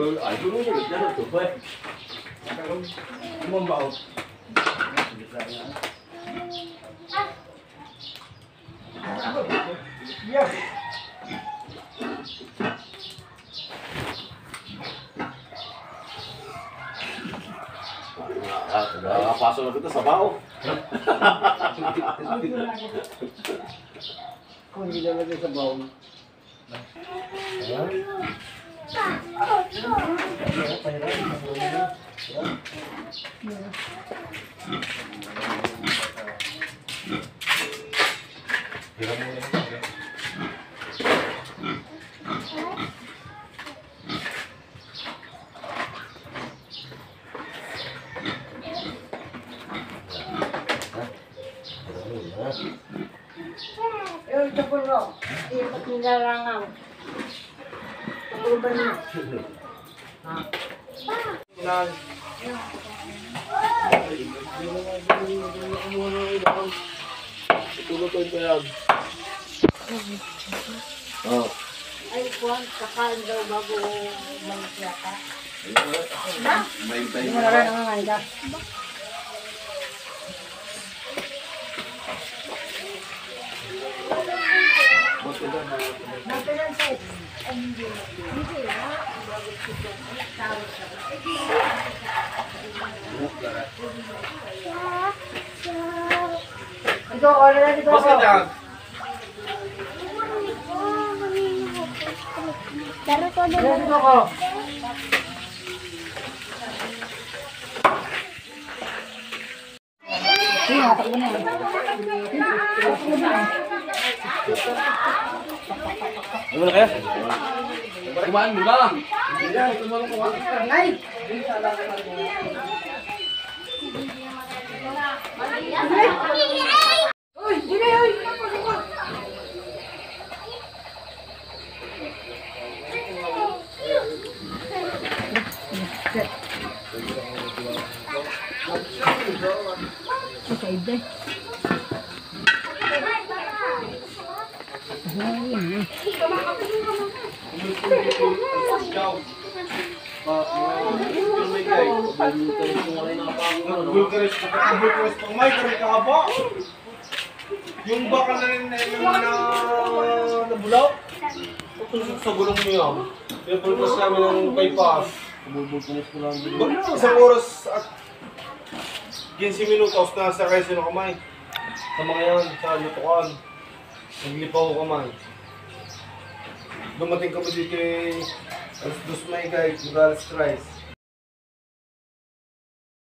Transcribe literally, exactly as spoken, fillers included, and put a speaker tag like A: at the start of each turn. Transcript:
A: Ay, dulu siya. Dalo to, ba? Kumambaw. Yes. Ah, nakapasok na kita sa bao.
B: Kung hindi na lagay sa bao.
C: Yung tapulo, ikot nilarangaw. Tapulo ba niya?
B: Nan. Tutulutin ko yan.
A: Oh.
C: Ay, kuwan, kakal daw bago mag-yata.
A: May tayo.
C: Hindi mo na rin ang hangga. Napilan sa hindi. Hindi na. Ito, wala na dito.
B: Basta dyan.
C: Daro ko na
B: Dito ko.
C: Sige, takbo na.
A: Ano na kaya? Kumain mo na.
C: Ay! Uy, dili, uy! Kaibe.
B: Bulgaris, Bulgaris pang may kami kahaba. Yung baka na rin yung na nabulaw. Tutusok sa gulong niya. Kaya pulpas namin ng bypass.
A: Bumubulpunos ko lang.
B: Ba't isang oras at fifteen minutos na sa kayo ng kamay. Sa mga yan, sa lutukan. Naglipaw ko kamay. Dumating kami dito eh, alas dos may guys, Nogales Rice.